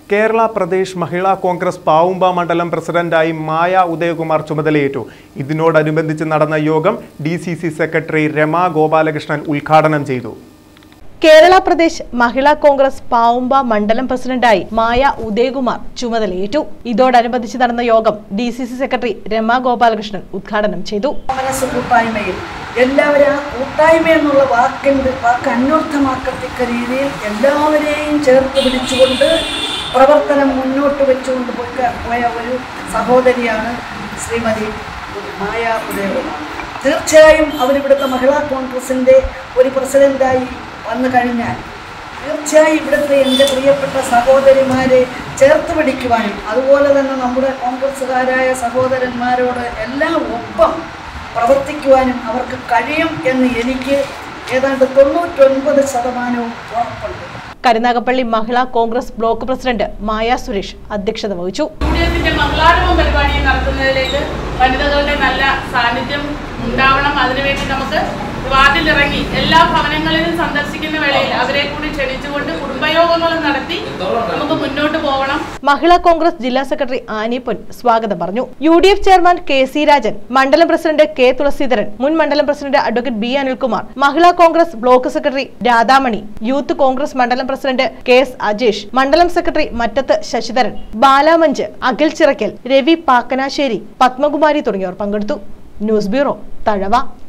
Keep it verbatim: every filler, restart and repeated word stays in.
കേരള പ്രദേശ് മഹിളാ കോൺഗ്രസ് പാവുമ്പ മണ്ഡലം പ്രസിഡന്റായി മായ ഉദയകുമാർ ചുമതലയേറ്റു. ഇതിനോടനുബന്ധിച്ച് നടന്ന യോഗം D C C secretary Rama Gopalakrishnan ഉദ്ഘാടനം ചെയ്തു. കേരള പ്രദേശ് മഹിളാ കോൺഗ്രസ് പാവുമ്പ മണ്ഡലം പ്രസിഡന്റായി മായ ഉദയകുമാർ ചുമതലയേറ്റു. ഇതോടനുബന്ധിച്ച് നടന്ന യോഗം D C C secretary Rama Gopalakrishnan ഉദ്ഘാടനം ചെയ്തു. എല്ലാവരും ആ കൂട്ടായ്മ എന്നുള്ള വാക്കിൻ്റെ വാക്ക് അന്വർത്ഥമാക്കത്തക്ക രീതിയിൽ എല്ലാവരെയും ചേർത്ത് പിടിച്ചുകൊണ്ട് പ്രവർത്തനം മുന്നോട്ട് വെച്ചുകൊണ്ട് പോയ ഒരു സഹോദരിയാണ് ശ്രീമതി മായ ഉദയകുമാർ. തീർച്ചയായും അവരിവിടുത്തെ മഹിളാ കോൺഗ്രസിൻ്റെ ഒരു പ്രസിഡന്റായി വന്നു കഴിഞ്ഞാൽ തീർച്ചയായും ഇവിടുത്തെ എൻ്റെ പ്രിയപ്പെട്ട സഹോദരിമാരെ ചേർത്ത് പിടിക്കുവാനും അതുപോലെ തന്നെ നമ്മുടെ കോൺഗ്രസ്സുകാരായ സഹോദരന്മാരോട് എല്ലാം ഒപ്പം പ്രവർത്തിക്കുവാനും അവർക്ക് കഴിയും എന്ന് എനിക്ക് ഏതാണ്ട് തൊണ്ണൂറ്റൊൻപത് ശതമാനവും ഉറപ്പുണ്ട്. കരുനാഗപ്പള്ളി മഹിളാ കോൺഗ്രസ് ബ്ലോക്ക് പ്രസിഡന്റ് മായ സുരേഷ് അധ്യക്ഷത വഹിച്ചു. മംഗളാരംഭം പരിപാടി നടത്തുന്നതിലേക്ക് വനിതകളുടെ നല്ല സാന്നിധ്യം ഉണ്ടാവണം. അതിനുവേണ്ടി നമുക്ക് വാർഡിലിറങ്ങി എല്ലാ ഭവനങ്ങളിലും സന്ദർശിക്കുന്ന വേളയിൽ അവരെ കൂടി ക്ഷണിച്ചുകൊണ്ട് കുടുംബയോഗങ്ങളും നടത്തി നമുക്ക് മുന്നോട്ട് പോകണം. മഹിളാ കോൺഗ്രസ് ജില്ലാ സെക്രട്ടറി ആനിപ്പൊൻ സ്വാഗതം പറഞ്ഞു. U D F chairman K C Rajan, മണ്ഡലം പ്രസിഡന്റ് കെ തുളസീധരൻ, മുൻ മണ്ഡലം president advocate B Anilkumar, Mahila Congress block secretary Radhamani, youth Congress മണ്ഡലം പ്രസിഡന്റ് കെ എസ് അജേഷ്, മണ്ഡലം സെക്രട്ടറി മറ്റത്ത് ശശിധരൻ, ബാലാമഞ്ച്, അഖിൽ ചിറക്കൽ, രവി പാക്കനാശ്ശേരി, പത്മകുമാരി തുടങ്ങിയവർ പങ്കെടുത്തു. News bureau, Thazhava.